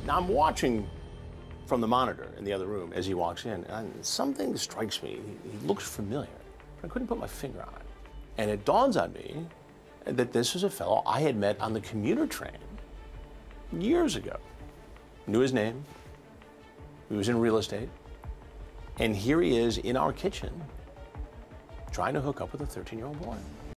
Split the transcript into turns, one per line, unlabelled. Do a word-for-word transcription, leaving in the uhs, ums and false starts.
Now I'm watching from the monitor in the other room as he walks in, and something strikes me. He, he looks familiar. I couldn't put my finger on it. And it dawns on me that this is a fellow I had met on the commuter train years ago. Knew his name. He was in real estate. And here he is in our kitchen trying to hook up with a thirteen-year-old boy.